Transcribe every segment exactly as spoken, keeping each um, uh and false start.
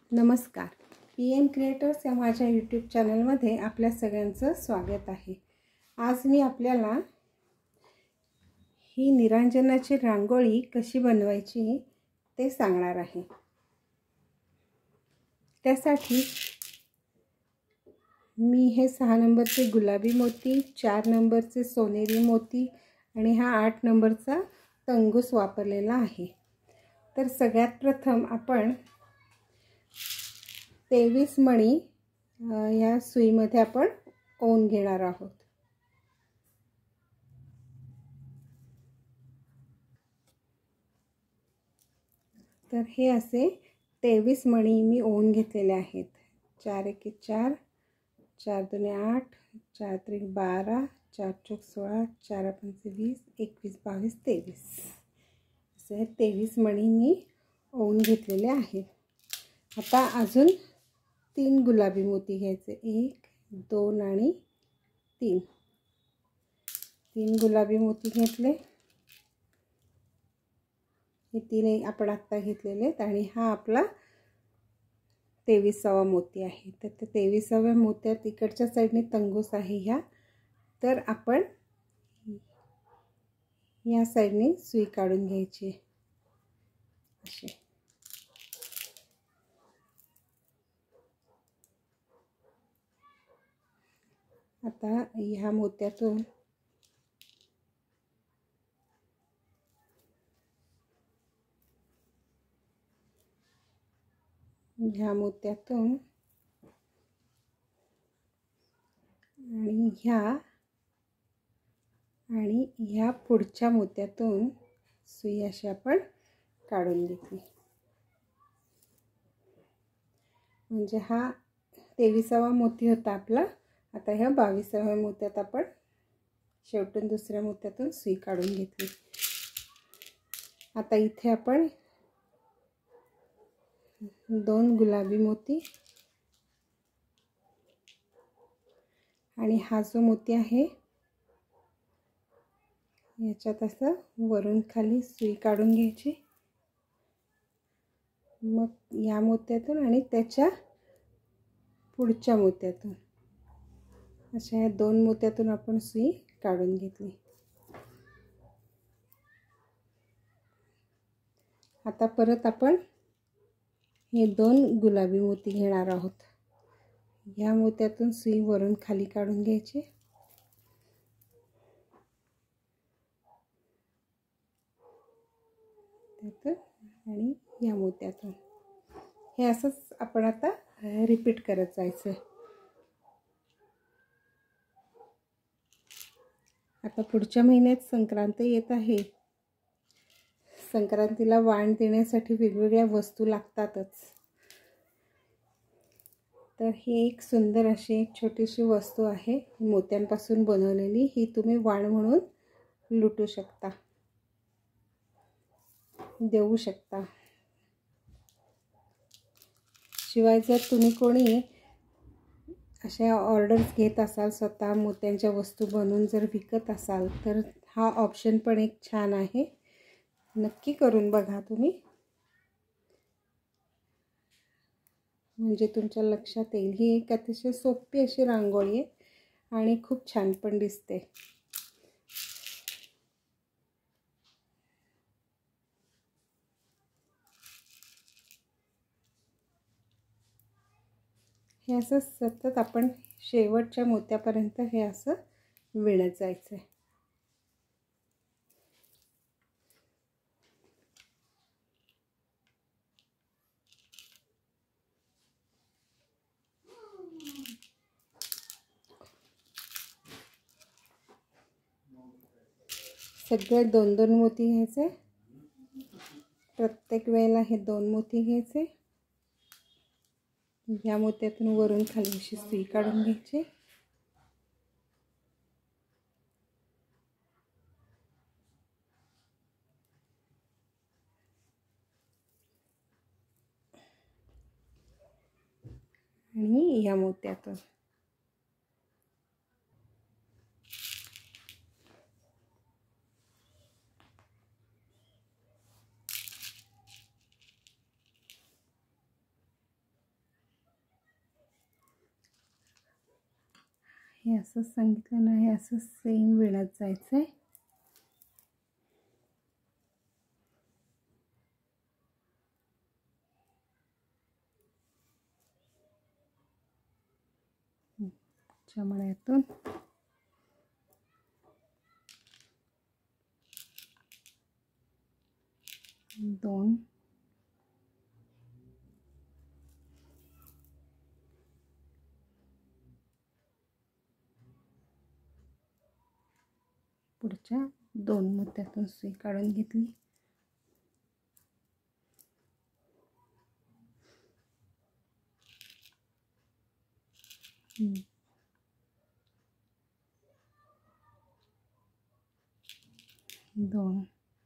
नमस्कार. P M creators या माझ्या यूट्यूब चॅनलमध्ये आपल्या सगळ्यांचं स्वागत आहे. आज मी आपल्याला ही निरांजनाची रांगोळी कशी बनवायची ते सांगणार आहे. त्यासाठी मी हे सहा नंबरचे गुलाबी मोती, चार नंबरचे सोनेरी मोती आणि हा आठ नंबरचा तंगूस वापरलेला आहे. तर सगळ्यात प्रथम आपण तेवीस मणी या सुईमध्ये आपण ओवून घेणार आहोत. तर हे असे तेवीस मणी मी ओवून घेतलेले आहेत. चार एके चार, चार दोन्ही आठ, चार त्रिक बारा, चार चौक सोळा, चार पंचे वीस, एकवीस बावीस तेवीस असे तेवीस मणी मी ओवून घेतलेले आहेत. आता अजून तीन गुलाबी मोती घ्यायचे. एक, दोन आणि तीन. तीन गुलाबी मोती घेतले. हे तीन आपण आत्ता घेतलेले आहेत आणि हा आपला तेविसावा मोती आहे. तर त्या तेविसाव्या मोत्यात इकडच्या साईडने तंगूस आहे ह्या. तर आपण या साईडने सुई काढून घ्यायची अशी. आता ह्या मोत्यातून ह्या मोत्यातून आणि ह्या आणि ह्या पुढच्या मोत्यातून सुई अशी आपण काढून घेतली. म्हणजे हा तेविसावा मोती होता आपला. आता ह्या बावीसाव्या मोत्यात आपण शेवटून दुसऱ्या मोत्यातून सुई काढून घेतली. आता इथे आपण दोन गुलाबी मोती आणि हा जो मोती आहे याच्यात असं वरून खाली सुई काढून घ्यायची. मग या मोत्यातून आणि त्याच्या पुढच्या मोत्यातून अशा या दोन मोत्यातून आपण सुई काढून घेतली. आता परत आपण हे दोन गुलाबी मोती घेणार आहोत. या मोत्यातून सुई वरून खाली काढून घ्यायची. त्यातून आणि या मोत्यातून हे असंच आपण आता रिपीट करत जायचं. आता पुढच्या महिन्यात संक्रांत येत आहे. संक्रांतीला वाण देण्यासाठी वेगवेगळ्या वस्तू लागतातच. तर ही एक सुंदर अशी एक छोटीशी वस्तू आहे मोत्यांपासून बनवलेली. ही तुम्ही वाण म्हणून लुटू शकता, देऊ शकता. शिवाय जर तुम्ही कोणी अशा ऑर्डर्स घेत असाल, स्वतः मोत्यांच्या वस्तू बनवून जर विकत असाल तर हा ऑप्शन पण एक छान आहे. नक्की करून बघा तुम्ही, म्हणजे तुमच्या लक्षात येईल. ही एक अतिशय सोपी अशी रांगोळी आहे आणि खूप छान पण दिसते. हे असं सतत आपण शेवटच्या मोत्यापर्यंत हे असं विणत जायचं आहे. सगळे दोन दोन मोती घ्यायचे. प्रत्येक वेळेला हे दोन मोती घ्यायचे. या मोत्यातून वरून खाली अशी सुई काढून घ्यायची. आणि या मोत्यातून हे असं सांगितलं ना, हे असं सेम विणत जायचं आहे. चमड्यातून दोन, पुढच्या दोन मोत्यातून सुई काढून घेतली. दोन,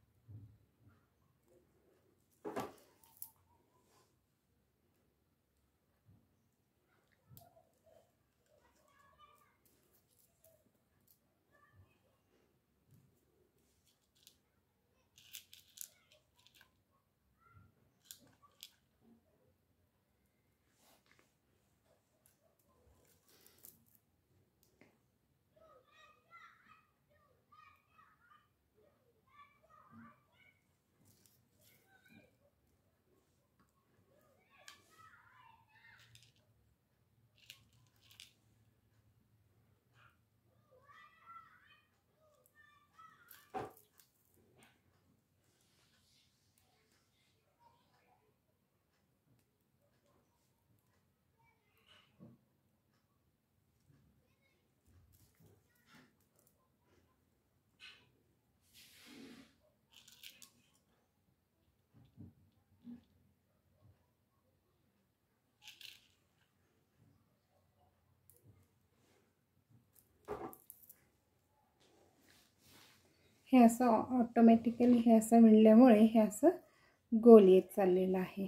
हे असं ऑटोमॅटिकली हे असं विणल्यामुळे हे असं गोल येत चाललेलं आहे.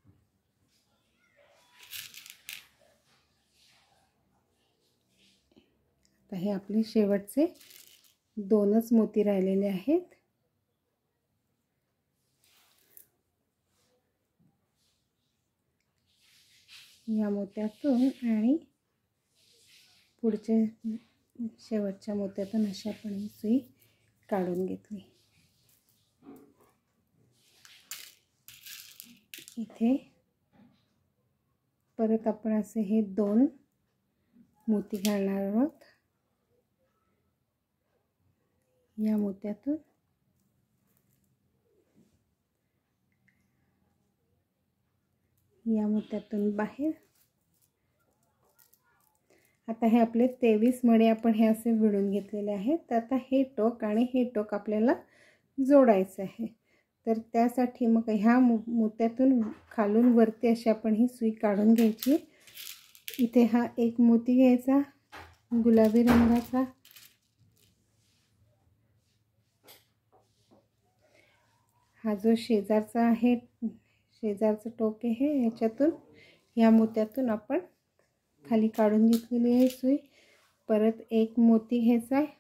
आता हे आपले शेवटचे दोनच मोती राहिलेले आहेत. या मोत्यातून आणि पुढच्या शेवटच्या मोत्यातून अशा आपण ही सुई काढून घेतली. इथे परत आपण असे हे दोन मोती घालणार आहोत. या मोत्यातून या मोत्यातून बाहेर. आता हे आपले तेवीस मणी आपण हे असे विणून घेतलेले आहेत. तर आता हे टोक आणि हे टोक आपल्याला जोडायचं आहे. तर त्यासाठी मग ह्या मोत्यातून खालून वरती अशी आपण ही सुई काढून घ्यायची. इथे हा एक मोती घ्यायचा गुलाबी रंगाचा. हा जो शेजारचा आहे, शेजारचं टोक आहे, ह्याच्यातून ह्या मोत्यातून आपण खाली काढून घेतलेली आहे सुई. परत एक मोती घ्यायचा आहे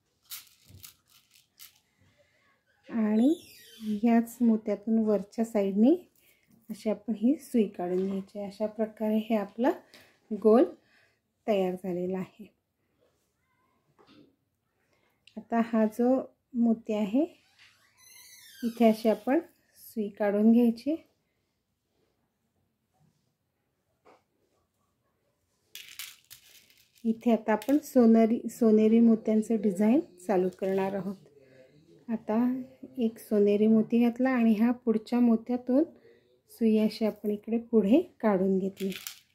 आणि ह्याच मोत्यातून वरच्या साईडने अशी आपण ही सुई काढून घ्यायची. अशा प्रकारे हे आपला गोल तयार झालेला आहे. आता हा जो मोती आहे इथे अशी आपण सुई काढून घ्यायची. इथे आता आपण सोनेरी सोनेरी मोत्यांचं डिझाईन चालू करणार आहोत. आता एक सोनेरी मोती घातला आणि हा पुढच्या मोत्यातून सुई अशी आपण इकडे पुढे काढून घेतली.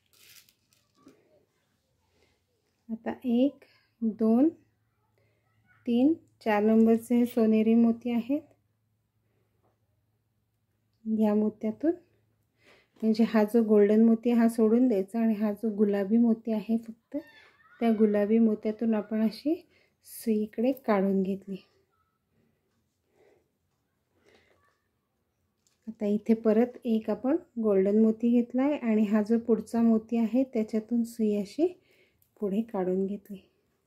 आता एक, दोन, तीन, चार नंबरचे हे सोनेरी मोती आहेत. या मोत्यातून म्हणजे हा जो गोल्डन मोती हा सोडून द्यायचा आणि हा जो गुलाबी मोती आहे फक्त त्या गुलाबी मोत्यातून आपण अशी सुई इकडे काढून घेतली. आता इथे परत एक आपण गोल्डन मोती घेतलाय आणि हा जो पुढचा मोती आहे त्याच्यातून सुई अशी पुढे काढून घेतली.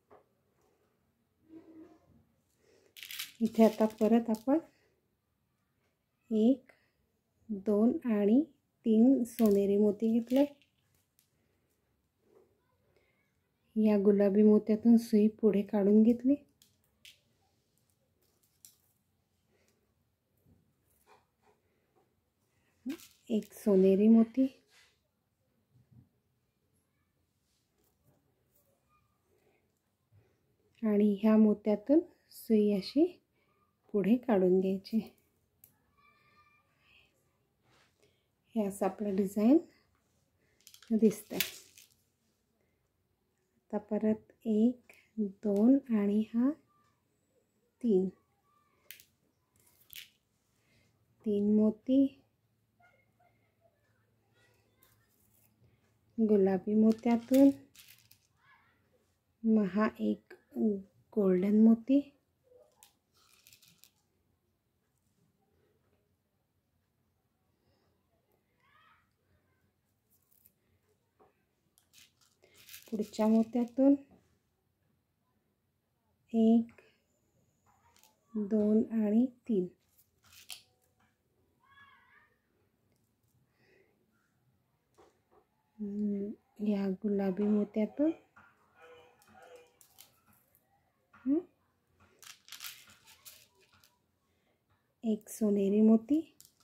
इथे आता परत आपण एक, दोन आणि तीन सोनेरी मोती घेतले. या गुलाबी मोत्यातून सुई पुढे काढून घेतली. एक सोनेरी मोती, आणि ह्या मोत्यातून सुई अशी पुढे काढून घ्यायची. हे असं आपलं डिझाईन दिसतंय. आता परत एक, दोन आणि हा तीन, तीन मोती, गुलाबी मोत्यातून, मग हा एक गोल्डन मोती, पुढच्या मोत्यातून एक, दोन आणि तीन, या गुलाबी मोत्यातून एक सोनेरी मोती,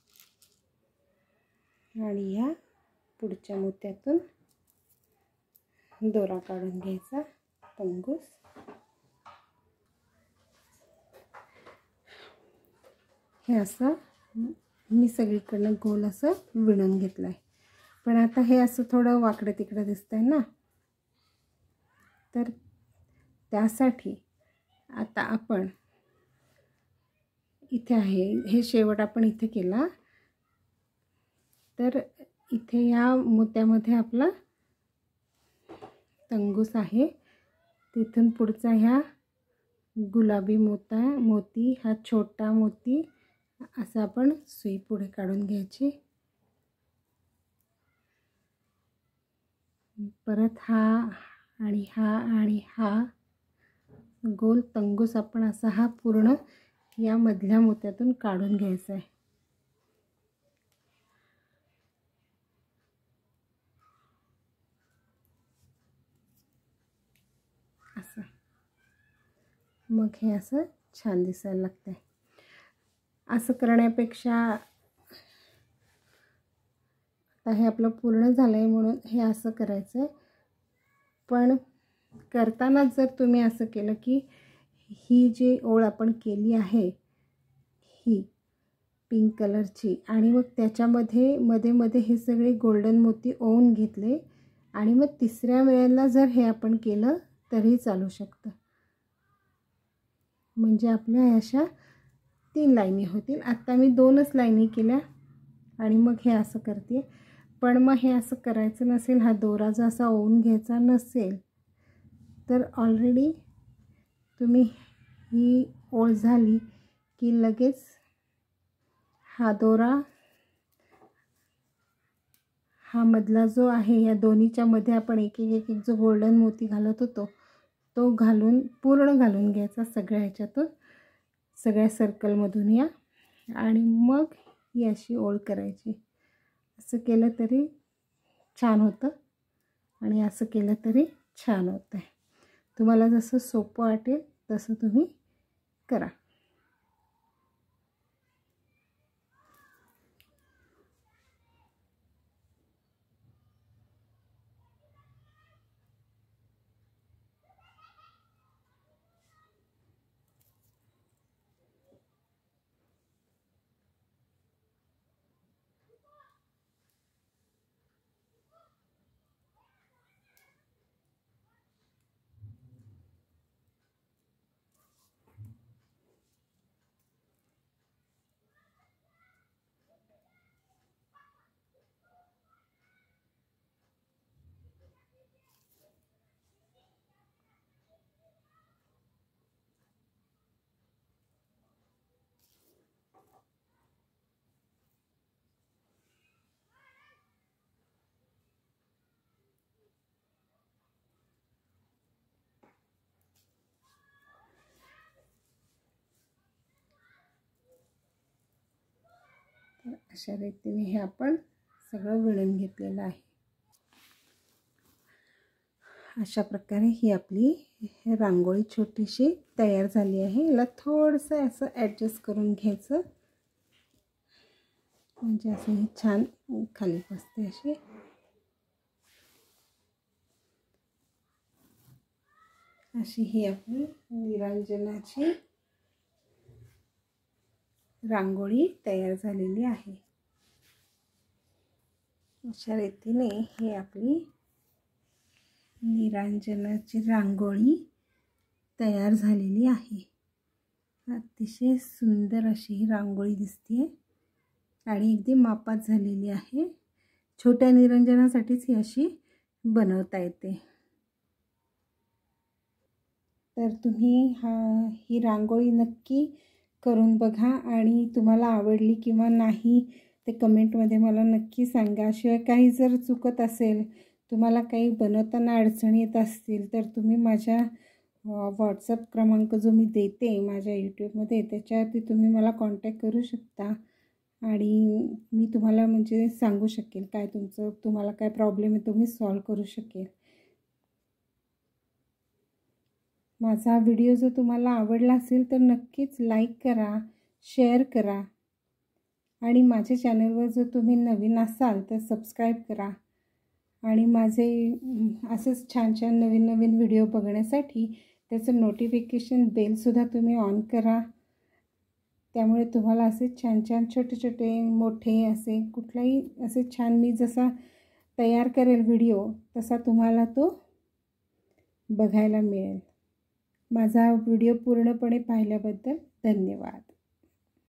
आणि या पुढच्या मोत्यातून दोरा काढून घ्यायचा, तंगूस. हे असं मी सगळीकडनं गोल असं विणून घेतलं आहे. पण आता हे असं थोडं वाकडं तिकडं दिसतंय ना, तर त्यासाठी आता आपण इथे आहे, हे शेवट आपण इथे केला, तर इथे या मोत्यामध्ये आपला तंगूस आहे. तिथून पुढचा ह्या गुलाबी मोता मोती, हा छोटा मोती, असं आपण सुई पुढे काढून घ्यायची. परत हा आणि हा आणि हा गोल तंगूस आपण असा हा पूर्ण या मधल्या मोत्यातून काढून घ्यायचा आहे. असं मग हे असं छान दिसायला लागतंय. असं करण्यापेक्षा आता हे आपलं पूर्ण झालं आहे म्हणून हे असं करायचं आहे. पण करताना जर तुम्ही असं केलं की ही जी ओळ आपण केली आहे ही पिंक कलरची, आणि मग त्याच्यामध्ये मध्ये मध्ये हे सगळे गोल्डन मोती ओवून घेतले, आणि मग तिसऱ्या वेळेला जर हे आपण केलं तरी चालू शकतं. म्हणजे आपल्या अशा तीन लाईनी होतील. आता मी दोनच लाईनी केल्या आणि मग हे असं करते. पण मग हे असं करायचं नसेल, हा दोरा जर असा ओवून घ्यायचा नसेल, तर ऑलरेडी तुम्ही ही ओळ झाली की लगेच हा दोरा, हा मधला जो आहे, या दोन्हीच्या मध्ये आपण एक एक एक जो गोल्डन मोती घालत होतो तो घालून पूर्ण घालून घ्यायचा सगळ्या ह्याच्यातून, सगळ्या सर्कलमधून या, आणि मग ही अशी ओळ करायची. असं केलं तरी छान होतं आणि असं केलं तरी छान होतं. तुम्हाला जसं सोपं वाटेल तसं तुम्ही करा. अशा रीतीने हे आपण सगळं विणून घेतलेलं आहे. अशा प्रकारे ही आपली रांगोळी छोटीशी तयार झाली आहे. याला थोडंसं असं ॲडजस्ट करून घ्यायचं म्हणजे असं ही छान खाली बसते अशी. अशी ही आपली निरांजनाची रांगोळी तयार झालेली आहे. अशा रीतीने ही आपली निरांजनाची रांगोळी तयार झालेली आहे. अतिशय सुंदर अशी ही रांगोळी दिसते आणि अगदी मापात झालेली आहे. छोट्या निरंजनासाठीच ही अशी बनवता येते. तर तुम्ही हा ही रांगोळी नक्की करून बघा आणि तुम्हाला आवडली किंवा नाही ते कमेंटमध्ये मला नक्की सांगा. शिवाय काही जर चुकत असेल, तुम्हाला काही बनवताना अडचणी येत असतील तर तुम्ही माझ्या व्हॉट्सअप क्रमांक जो मी देते माझ्या यूट्यूबमध्ये त्याच्यावरती तुम्ही मला कॉन्टॅक्ट करू शकता आणि मी तुम्हाला म्हणजे सांगू शकेल काय तुमचं तुम्हाला काय प्रॉब्लेम आहे तो मी सॉल्व करू शकेल. माझा व्हिडिओ जर तुम्हाला आवडला असेल तर नक्कीच लाईक करा, शेअर करा आणि माझ्या चॅनलवर जर तुम्ही नवीन असाल तर सबस्क्राईब करा आणि माझे असेच छान छान नवीन नवीन व्हिडिओ बघण्यासाठी त्याचं नोटिफिकेशन बेलसुद्धा तुम्ही ऑन करा. त्यामुळे तुम्हाला असे छान छान छोटे छोटे मोठे असे कुठलाही असे छान मी जसा तयार करेल व्हिडिओ तसा तुम्हाला तो बघायला मिळेल. माझा व्हिडिओ पूर्णपणे पाहिल्याबद्दल धन्यवाद.